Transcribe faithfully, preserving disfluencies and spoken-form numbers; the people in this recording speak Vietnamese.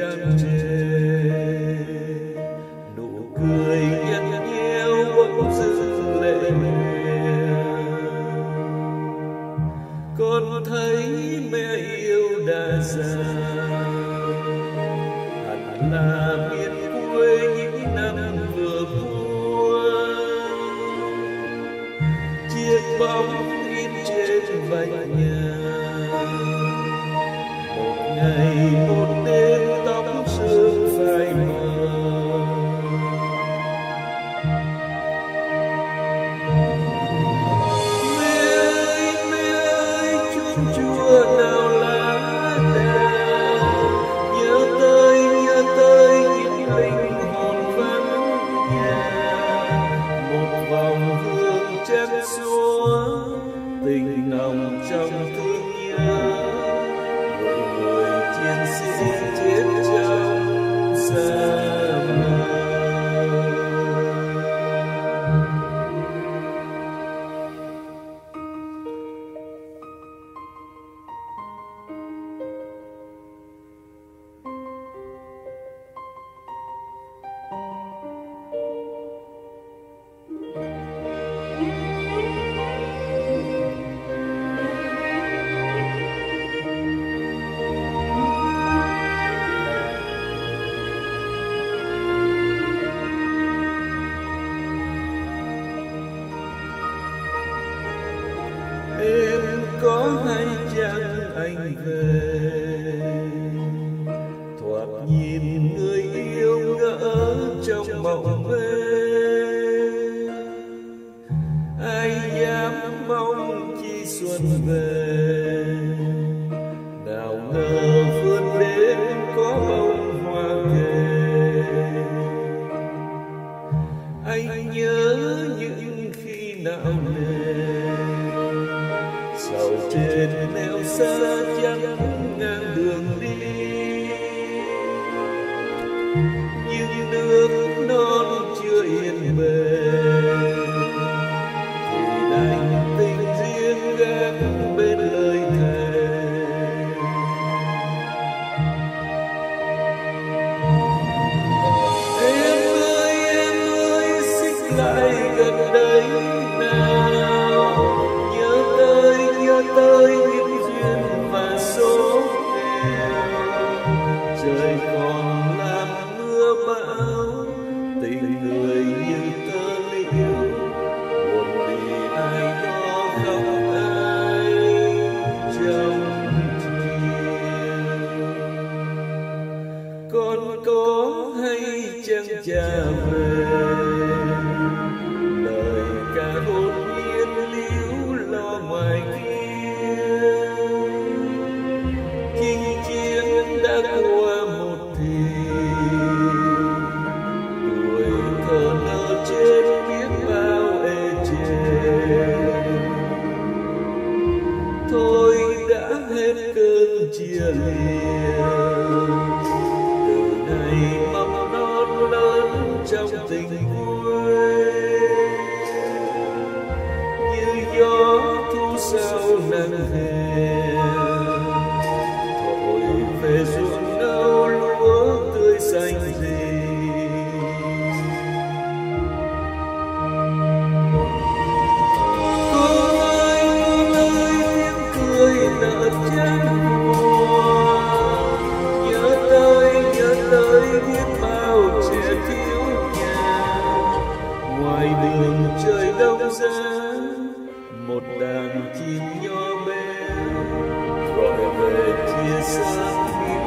tràn trề, nụ cười nhăn nheo bỗng dưng lệ mề. Con thấy mẹ yêu đã già, hẳn là miền quê những năm vừa qua. Chiếc bóng in trên vách nhà, một ngày một đêm tóc sương phai mờ. Mẹ ơi, mẹ ơi, chuông chùa nào lá đèn, nhớ tới, nhớ tới những linh hồn vắng nhà. Một vòng hương chén xuống, tình nồng trong thương nhớ. Người chiến sĩ chết trong xa mờ. Em có hay chăng anh về, thoạt nhìn người yêu ngỡ trong mộng mê. Ai dám mong chi xuân về, nào ngờ vươn đến có bông hoa kề. Anh nhớ những khi nào nề, sầu trên nẻo xa chắn ngang đường đi. Nhưng nước non chưa yên bề, thì đành tình riêng gác bên lời thề. Em ơi, em ơi, xích lại gần đây nào, nhớ tới, nhớ tới những duyên và số nghèo. Trời còn làm mưa bão, tình người như tơ liễu, buồn vì ai đó không ai trong chiều. Con có hay chăng cha về, lời ca hồn nhiên líu lo ngoài kia. Chinh chiến đã qua một thì, tuổi thơ nở trên biết bao ê chề. Thôi đã hết cơn chia lìa, từ ngày mầm non lớn trong tình quê. Như gió thu sau nắng hè, thổi về ruộng nâu lúa tươi xanh rì. Cô ơi, cô ơi, tiếng cười nở trắng mùa. Nhớ tới, nhớ tới biết bao trẻ thiếu nhà. Ngoài đường trời đông giá, một đàn chim nhỏ bé gọi về chia xa.